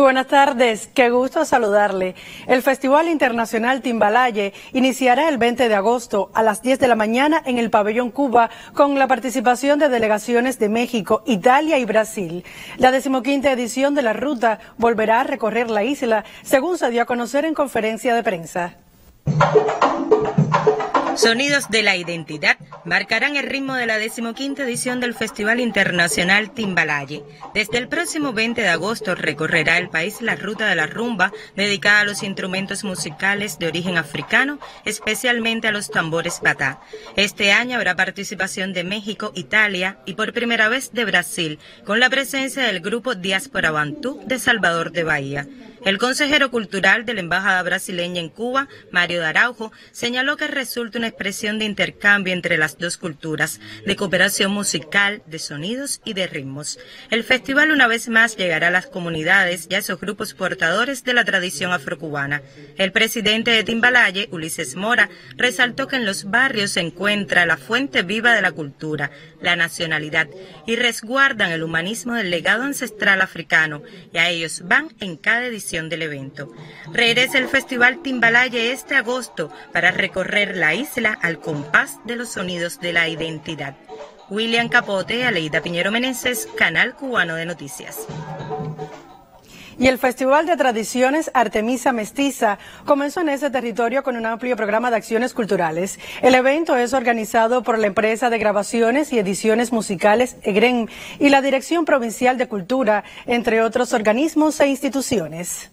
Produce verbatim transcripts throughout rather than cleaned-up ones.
buenas tardes, qué gusto saludarle. El Festival Internacional Timbalaye iniciará el veinte de agosto a las diez de la mañana en el Pabellón Cuba con la participación de delegaciones de México, Italia y Brasil. La decimoquinta edición de la ruta volverá a recorrer la isla, según se dio a conocer en conferencia de prensa. Sonidos de la identidad marcarán el ritmo de la decimoquinta edición del Festival Internacional Timbalaye. Desde el próximo veinte de agosto recorrerá el país la ruta de la rumba dedicada a los instrumentos musicales de origen africano, especialmente a los tambores batá. Este año habrá participación de México, Italia y por primera vez de Brasil, con la presencia del grupo Diáspora Bantú de Salvador de Bahía. El consejero cultural de la Embajada brasileña en Cuba, Mario de Araujo, señaló que resulta una expresión de intercambio entre las dos culturas, de cooperación musical, de sonidos y de ritmos. El festival una vez más llegará a las comunidades y a esos grupos portadores de la tradición afrocubana. El presidente de Timbalaye, Ulises Mora, resaltó que en los barrios se encuentra la fuente viva de la cultura, la nacionalidad, y resguardan el humanismo del legado ancestral africano, y a ellos van en cada edición del evento. Regresa el Festival Timbalaye este agosto para recorrer la isla al compás de los sonidos de la identidad. William Capote, Aleida Piñero Meneses, Canal Cubano de Noticias. Y el Festival de Tradiciones Artemisa Mestiza comenzó en ese territorio con un amplio programa de acciones culturales. El evento es organizado por la empresa de grabaciones y ediciones musicales EGREN y la Dirección Provincial de Cultura, entre otros organismos e instituciones.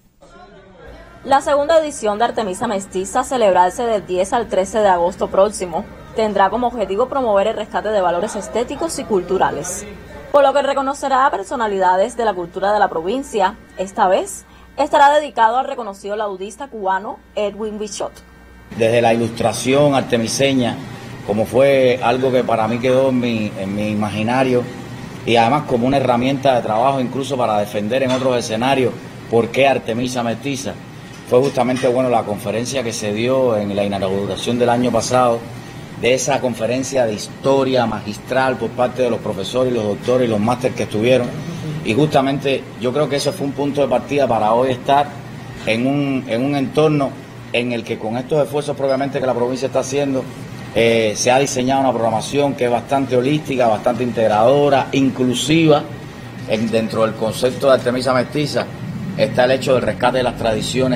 La segunda edición de Artemisa Mestiza, celebrarse del diez al trece de agosto próximo, tendrá como objetivo promover el rescate de valores estéticos y culturales, por lo que reconocerá a personalidades de la cultura de la provincia. Esta vez estará dedicado al reconocido laudista cubano Edwin Bichot. Desde la ilustración artemiseña, como fue algo que para mí quedó en mi, en mi imaginario, y además como una herramienta de trabajo incluso para defender en otros escenarios por qué Artemisa Mestiza, fue justamente bueno la conferencia que se dio en la inauguración del año pasado, de esa conferencia de historia magistral por parte de los profesores y los doctores y los másteres que estuvieron. Y justamente yo creo que eso fue un punto de partida para hoy estar en un, en un entorno en el que con estos esfuerzos propiamente que la provincia está haciendo, eh, se ha diseñado una programación que es bastante holística, bastante integradora, inclusiva. En, dentro del concepto de Artemisa Mestiza está el hecho del rescate de las tradiciones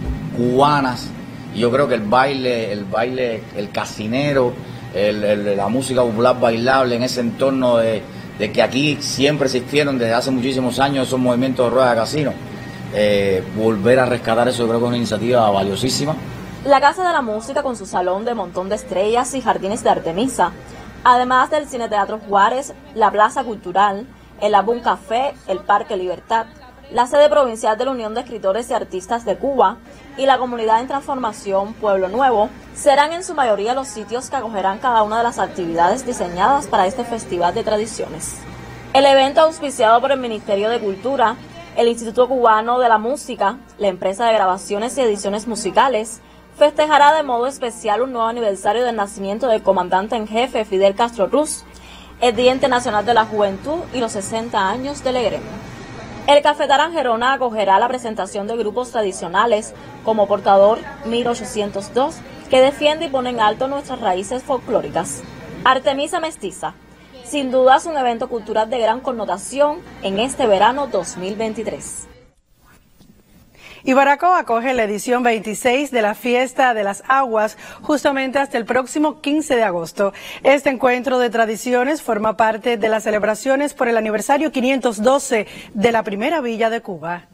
cubanas. Yo creo que el baile, el baile, el casinero, el, el, la música popular bailable en ese entorno de, de que aquí siempre existieron desde hace muchísimos años esos movimientos de rueda de casino, eh, volver a rescatar eso yo creo que es una iniciativa valiosísima. La Casa de la Música con su salón de montón de estrellas y jardines de Artemisa, además del Cine Teatro Juárez, la Plaza Cultural, el Abun Café, el Parque Libertad, la sede provincial de la Unión de Escritores y Artistas de Cuba y la Comunidad en Transformación Pueblo Nuevo serán en su mayoría los sitios que acogerán cada una de las actividades diseñadas para este Festival de Tradiciones. El evento, auspiciado por el Ministerio de Cultura, el Instituto Cubano de la Música, la empresa de grabaciones y ediciones musicales, festejará de modo especial un nuevo aniversario del nacimiento del comandante en jefe Fidel Castro Ruz, el Día Internacional de la Juventud y los sesenta años del gremio. El Cafetal Gerona acogerá la presentación de grupos tradicionales como Portador mil ochocientos dos, que defiende y pone en alto nuestras raíces folclóricas. Artemisa Mestiza, sin duda es un evento cultural de gran connotación en este verano dos mil veintitrés. Y Baracoa acoge la edición veintiséis de la Fiesta de las Aguas justamente hasta el próximo quince de agosto. Este encuentro de tradiciones forma parte de las celebraciones por el aniversario quinientos doce de la primera villa de Cuba.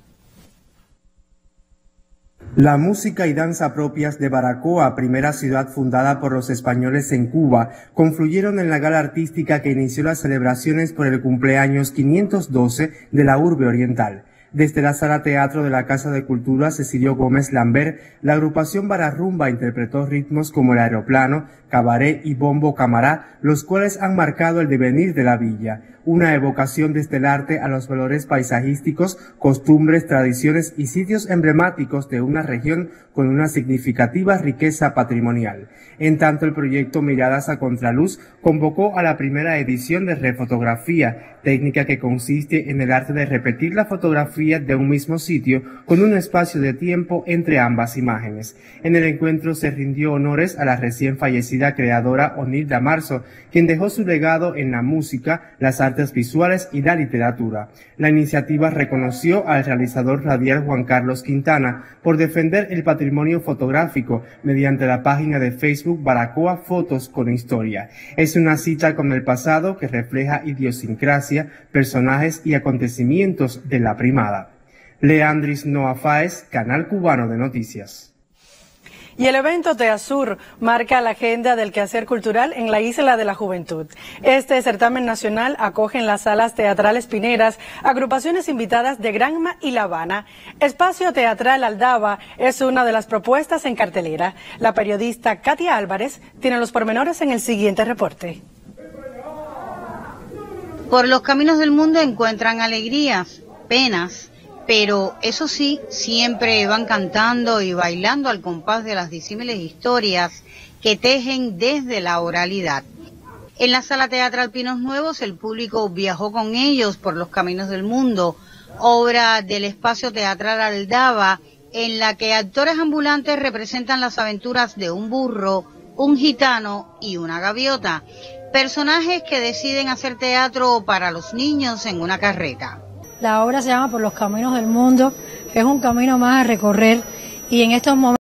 La música y danza propias de Baracoa, primera ciudad fundada por los españoles en Cuba, confluyeron en la gala artística que inició las celebraciones por el cumpleaños quinientos doce de la urbe oriental. Desde la Sala Teatro de la Casa de Cultura Cecilio Gómez Lambert, la agrupación Bararrumba interpretó ritmos como el aeroplano, cabaret y bombo camará, los cuales han marcado el devenir de la villa. una evocación desde el arte a los valores paisajísticos, costumbres, tradiciones y sitios emblemáticos de una región con una significativa riqueza patrimonial. En tanto, el proyecto Miradas a Contraluz convocó a la primera edición de refotografía, técnica que consiste en el arte de repetir la fotografía de un mismo sitio con un espacio de tiempo entre ambas imágenes. En el encuentro se rindió honores a la recién fallecida creadora Onilda Marzo, quien dejó su legado en la música, las artes visuales y la literatura. La iniciativa reconoció al realizador radial Juan Carlos Quintana por defender el patrimonio fotográfico mediante la página de Facebook Baracoa Fotos con Historia. Es una cita con el pasado que refleja idiosincrasia, personajes y acontecimientos de la primada. Leandris Noa Fáez, Canal Cubano de Noticias. Y el evento TEASUR marca la agenda del quehacer cultural en la Isla de la Juventud. Este certamen nacional acoge en las salas teatrales pineras agrupaciones invitadas de Granma y La Habana. Espacio Teatral Aldaba es una de las propuestas en cartelera. La periodista Katia Álvarez tiene los pormenores en el siguiente reporte. Por los caminos del mundo encuentran alegrías, penas, pero eso sí, siempre van cantando y bailando al compás de las disímiles historias que tejen desde la oralidad. En la Sala Teatral Pinos Nuevos, el público viajó con ellos por los caminos del mundo, obra del Espacio Teatral Aldaba, en la que actores ambulantes representan las aventuras de un burro, un gitano y una gaviota, personajes que deciden hacer teatro para los niños en una carreta. La obra se llama Por los caminos del mundo, es un camino más a recorrer y en estos momentos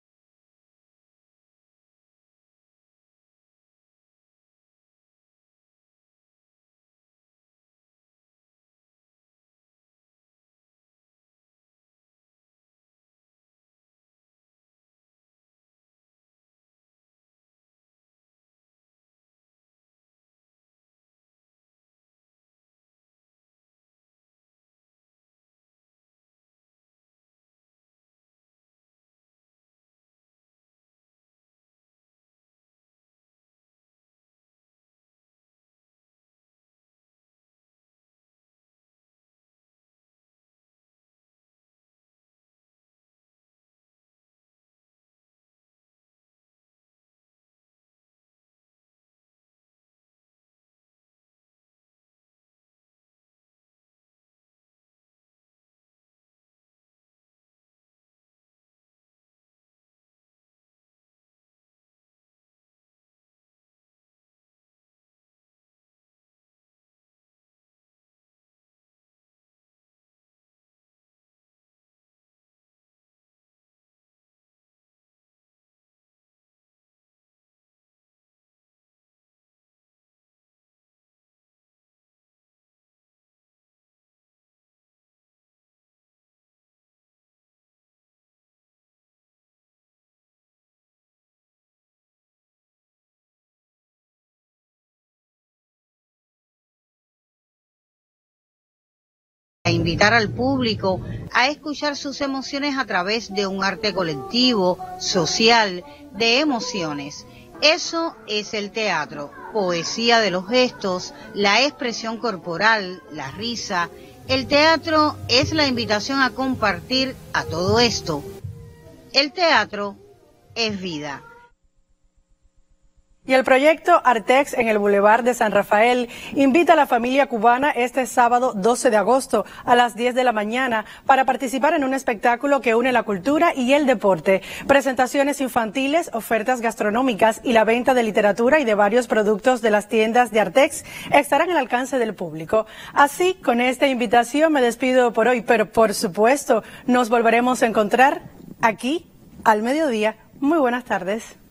a invitar al público a escuchar sus emociones a través de un arte colectivo, social, de emociones. Eso es el teatro, poesía de los gestos, la expresión corporal, la risa. El teatro es la invitación a compartir a todo esto. El teatro es vida. Y el proyecto Artex en el Boulevard de San Rafael invita a la familia cubana este sábado doce de agosto a las diez de la mañana para participar en un espectáculo que une la cultura y el deporte, presentaciones infantiles, ofertas gastronómicas y la venta de literatura y de varios productos de las tiendas de Artex estarán al alcance del público. Así, con esta invitación me despido por hoy, pero por supuesto nos volveremos a encontrar aquí al mediodía. Muy buenas tardes.